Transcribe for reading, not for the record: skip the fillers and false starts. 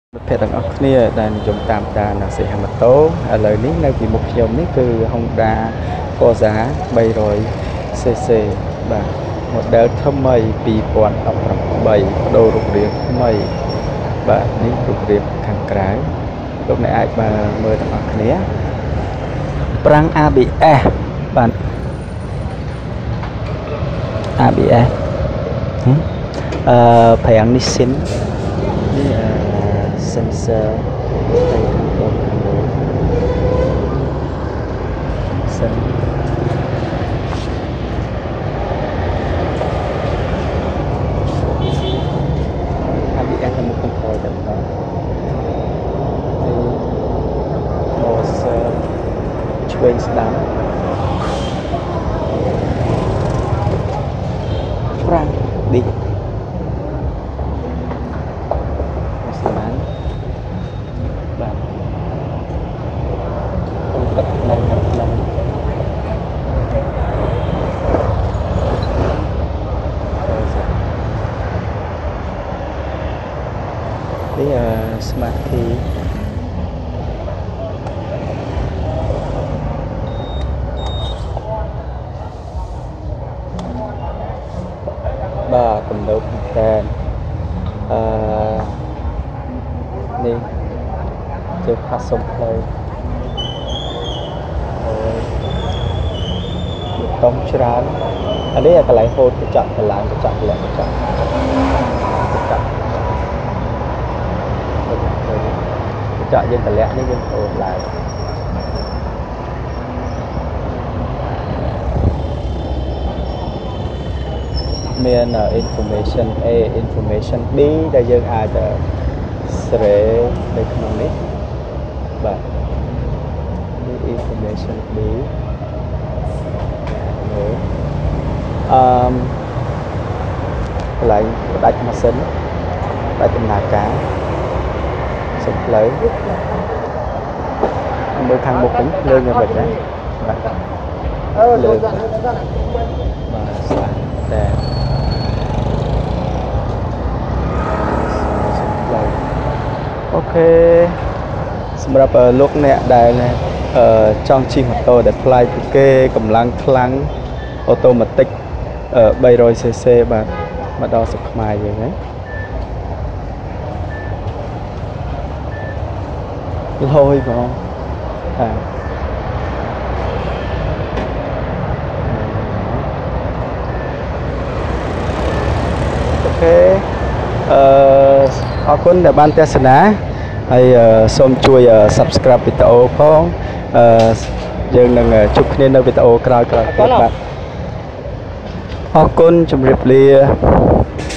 เพจต่างออกเนี่ยได้นิยมตามตานาเซฮัมโตอะไรนี้ในปีมุกยมนี่คือ Honda ก็giá 300cc បាទ model ថ្មី2013ដូររូបរាងថ្មីបាទនេះរូបរាងខាងក្រៅលោកអ្នកអាចមកមើលទាំងអស់គ្នាប្រាំង ABS បាទ ABS ប្រាំង Nissin នេះ sensor ទៅខាងលើសិនអាពីអាចមកកំពុងតែបន្តហើយ motor ឆ្វេងស្ដាំប្រាំងឌីនេះsmart key បាទទំនើបតែនេះជាផាសសុំផ្លូវតំច្រើនអានេះកន្លែងហូតកញ្ចក់កន្លែងកញ្ចក់លាក់កញ្ចក់យើងតម្លាក់នេះយើងអូនឡើងមាន information A information B ដែលយើងអាចស្រេនៅក្នុងនេះបាទនេះ information B កន្លែងផ្ដាច់ម៉ាស៊ីនផ្ដាច់ដំណើរការសុំផ្លូវមើលខាងមុខវិញលើយ៉ាងម៉េចដែរបាទលើបាទស្អាតតែអូខេសម្រាប់លោកអ្នកដែលចង់ជិះម៉ូតូដែលប្លែកពីគេកម្លាំងខ្លាំងអូតូម៉ាទិក 300cc បាទមកដល់ស្រុកខ្មែរយើងហ្នឹងលយបងអូខេអរគុណដែលបានទស្សនាហើយសូមជួយ subscribe វីដេអូផងយើងនឹងជួបគ្នានៅវីដេអូក្រោយៗទៀតបាទអរគុណជម្រាបលា